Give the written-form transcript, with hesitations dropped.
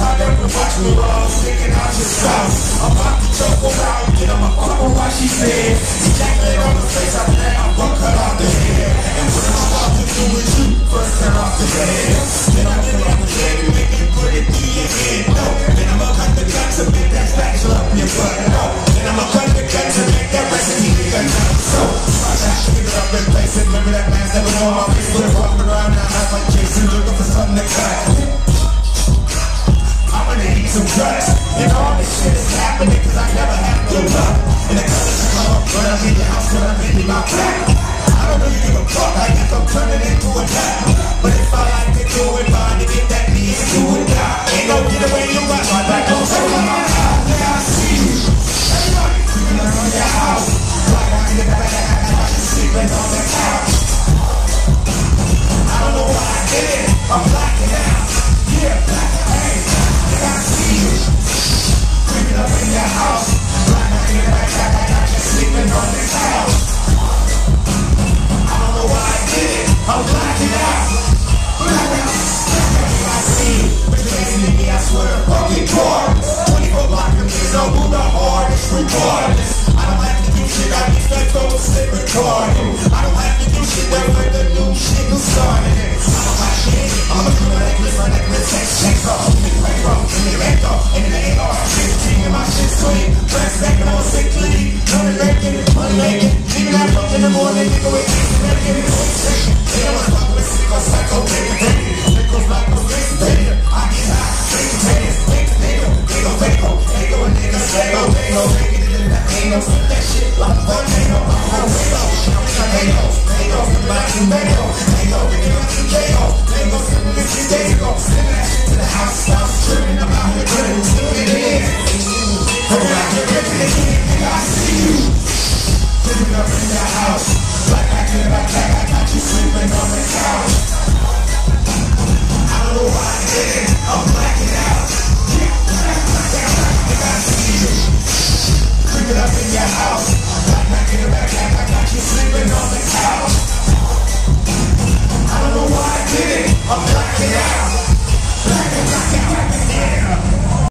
I never watch me while I'm sticking out your spouse. I'm about to choke around, get on my fuck on what she said. Ejaculate on the face, I think I'm gonna cut off the hair. And what I'm about to do with you, first turn off the head. Then I'm gonna have the baby, make you put it through your head. No, then I'm gonna cut the gun to make that spatula up your butt. No, then I'm gonna cut the gun to make that recipe nigga nut. So, I should get up and place it. Remember that man's that was on my face. We're walking around now, house like Jason, looking for something to cut. I'm gonna eat some guts. And all this shit is happening cause I never have no luck. And the colors come up when I'm in your house, when I'm in my back. I don't really give a fuck, I guess I'm turning into a nut. But if I like to do it, fine to get that beat, do it die. Ain't no get away, you got my back on my eye. Yeah, I see you. Everybody creeping around your house. Like I get back, I can sleeping on the couch. I don't know why I did it, I'm blacking out. Yeah, black, hey, I see you. Creeping up in your house. Like I get back, I got you sleeping on the couch. I don't know why I did it, I'm blacking out. I see you, but you ain't seen me, I swear to fucking God. 24 blocking me, no move the hardest, regardless. I don't have to do shit, I get stuck over slip recording. I don't have to do shit, that way the new shit who started it. I'm on my shit, I'm a do my necklace, takes off. Give me right off, give me right off, and it ain't off. 15 and my shit sweet, dress back on sick leave. Money making, leaving that fuck in the morning, nigga with kids, and never get it on session. They don't wanna fuck with sick or psycho, take it. Nickels like a race player, I get high, straight potatoes, take potato, they go, a nigga, they go, take it in the anal, that shit like a volcano, I'm on radar, they go, like tomato, they go, send that shit to the house, stop tripping, I'm out here getting it in, come back, get ripping it in, nigga, I see you, living up in your house, like I get back, I got you sleeping on the couch. I don't know why I did it, I'm blacking out. I see you creeping up in your house. Like I get back, I got you sleeping on the couch. I don't know why I did it, I'm blacking out.